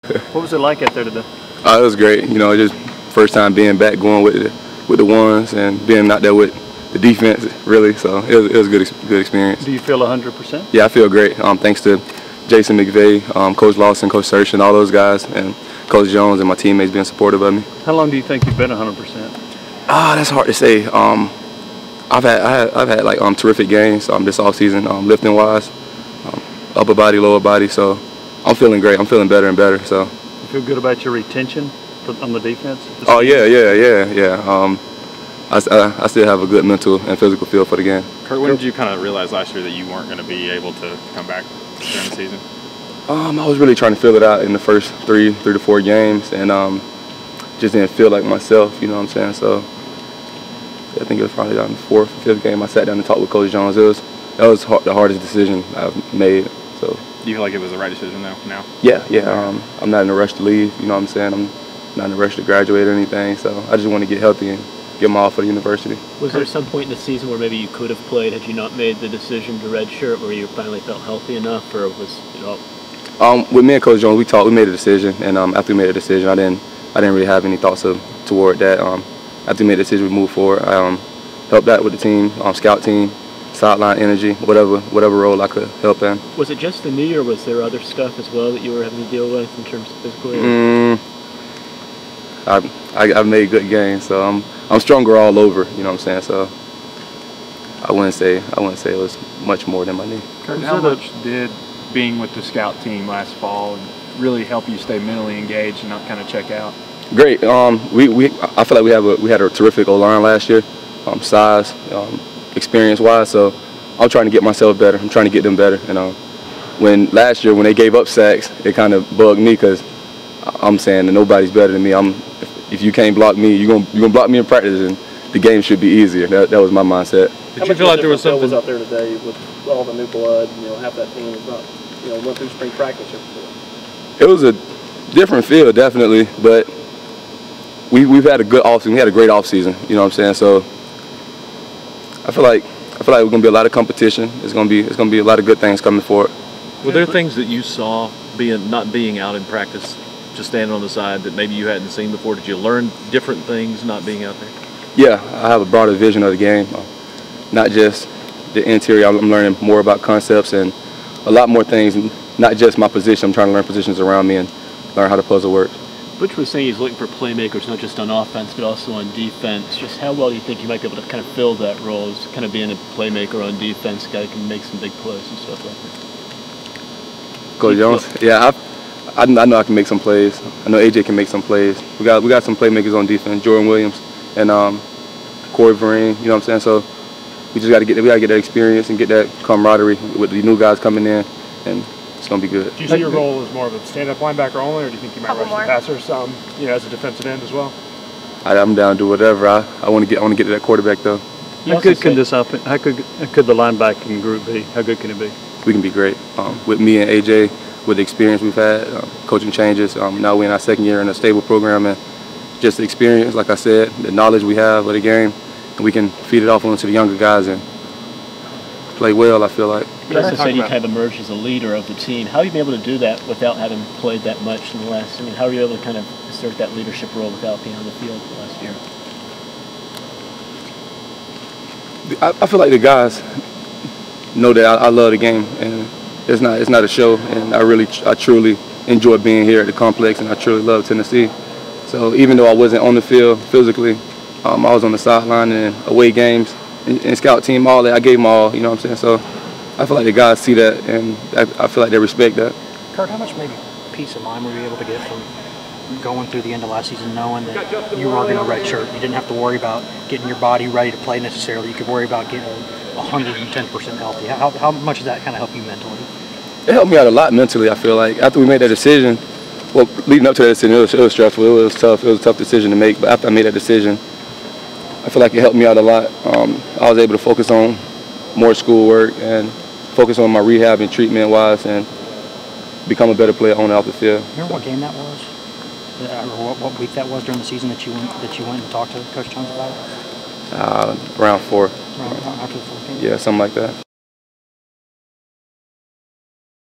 What was it like out there today? It was great. You know, just first time being back, going with the ones, and being out there with the defense, really. So it was a good experience. Do you feel 100%? Yeah, I feel great. Thanks to Jason McVay, Coach Lawson, Coach Sershin, all those guys, and Coach Jones and my teammates being supportive of me. How long do you think you've been 100%? That's hard to say. I've had like terrific games this offseason, lifting wise, upper body, lower body. So I'm feeling great. I'm feeling better and better. So. You feel good about your retention on the defense? Oh yeah. I still have a good mental and physical feel for the game. Kurt, when did you kind of realize last year that you weren't going to be able to come back during the season? I was really trying to feel it out in the first three to four games, and just didn't feel like myself. You know what I'm saying? So I think it was probably on the fourth or fifth game I sat down and talked with Coach Jones. That was the hardest decision I've made. So. Do you feel like it was the right decision though now? Yeah. I'm not in a rush to leave. You know what I'm saying? I'm not in a rush to graduate or anything. So I just want to get healthy and get them all for the university. Was there some point in the season where maybe you could have played had you not made the decision to redshirt, where you finally felt healthy enough, or was it all? With me and Coach Jones, we talked. We made a decision, and after we made a decision, I didn't really have any thoughts toward that. After we made a decision, we moved forward. I helped out with the team, scout team, sideline energy, whatever role I could help in. Was it just the knee, or was there other stuff as well that you were having to deal with in terms of physically? I've made good gains, so I'm stronger all over. You know what I'm saying? So I wouldn't say it was much more than my knee. Kurt, how much did being with the scout team last fall really help you stay mentally engaged and not kind of check out? Great. I feel like we had a terrific O-line last year, size, experience-wise. So I'm trying to get myself better. I'm trying to get them better. When last year when they gave up sacks, it kind of bugged me because I'm saying that nobody's better than me. If you can't block me, you're gonna block me in practice, and the game should be easier. That was my mindset. Did you feel like there was something out there today with all the new blood? Half that team is not, went through spring practice here before. It was a different feel, definitely, but we've had a good offseason. We had a great offseason. You know what I'm saying? So I feel like we're gonna be a lot of competition. It's gonna be a lot of good things coming forward. Were there things that you saw not being out in practice, just standing on the side, that maybe you hadn't seen before? Did you learn different things not being out there? Yeah, I have a broader vision of the game, not just the interior. I'm learning more about concepts and a lot more things, not just my position. I'm trying to learn positions around me and learn how the puzzle works. Butch was saying he's looking for playmakers, not just on offense, but also on defense. Just how well do you think you might be able to kind of fill that role as kind of being a playmaker on defense, a guy who can make some big plays and stuff like that? Coach Jones? Yeah, I know I can make some plays. I know AJ can make some plays. We got some playmakers on defense, Jordan Williams and Corey Vereen, you know what I'm saying? So we just got to get that experience and get that camaraderie with the new guys coming in, and it's going to be good. Do you see your role as more of a stand-up linebacker only, or do you think you might rush the passer some, as a defensive end as well? I'm down to do whatever. I want to get to that quarterback though. How good can this offense? How could the linebacking group be? How good can it be? We can be great. With me and AJ, with the experience we've had, coaching changes. Now we're in our second year in a stable program, and just the experience, like I said, the knowledge we have of the game, and we can feed it off onto the younger guys and play well, I feel like. You also said you kind of emerged as a leader of the team. How have you been able to do that without having played that much in the last? How are you able to kind of assert that leadership role without being on the field last year? I feel like the guys know that I love the game, and it's not a show, and I truly enjoy being here at the complex, and I truly love Tennessee. So even though I wasn't on the field physically, I was on the sideline and away games and scout team, all that. I gave them all, you know what I'm saying? So I feel like the guys see that, and I feel like they respect that. Kurt, how much maybe peace of mind were you able to get from going through the end of last season knowing that you were going to redshirt? You didn't have to worry about getting your body ready to play necessarily. You could worry about getting 110% healthy. How much does that kind of help you mentally? It helped me out a lot mentally, I feel like. After we made that decision, well, leading up to that decision, it was stressful. It was tough. It was a tough decision to make. But after I made that decision, I feel like it helped me out a lot. I was able to focus on more schoolwork and focus on my rehab and treatment-wise, and become a better player on and off the field. Remember what game that was? Or what week that was during the season that you went and talked to Coach Jones about it? Round 4. After the 4th game? Yeah, something like that.